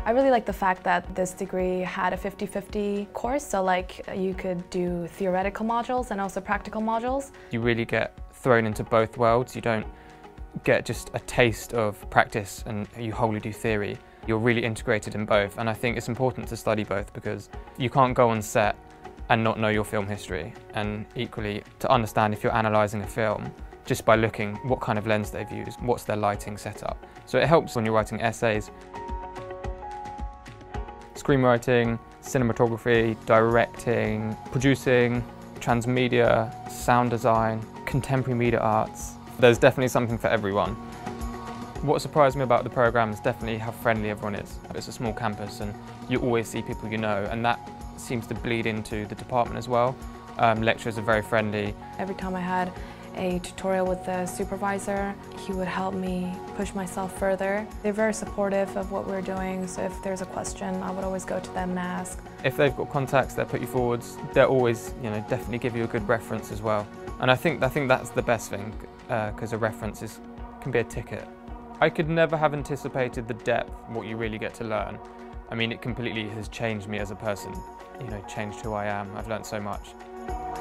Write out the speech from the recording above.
I really like the fact that this degree had a 50-50 course, so like you could do theoretical modules and also practical modules. You really get thrown into both worlds. You don't get just a taste of practice and you wholly do theory. You're really integrated in both, and I think it's important to study both because you can't go on set and not know your film history, and equally to understand if you're analysing a film just by looking what kind of lens they've used, what's their lighting setup. So it helps when you're writing essays. Screenwriting, cinematography, directing, producing, transmedia, sound design, contemporary media arts. There's definitely something for everyone. What surprised me about the programme is definitely how friendly everyone is. It's a small campus and you always see people you know, and that seems to bleed into the department as well. Lecturers are very friendly. Every time I had a tutorial with the supervisor, he would help me push myself further. They're very supportive of what we're doing, so if there's a question, I would always go to them and ask. If they've got contacts that put you forwards, they'll always, definitely give you a good reference as well. And I think that's the best thing, because a reference can be a ticket. I could never have anticipated the depth, what you really get to learn. I mean, it completely has changed me as a person, changed who I am. I've learned so much.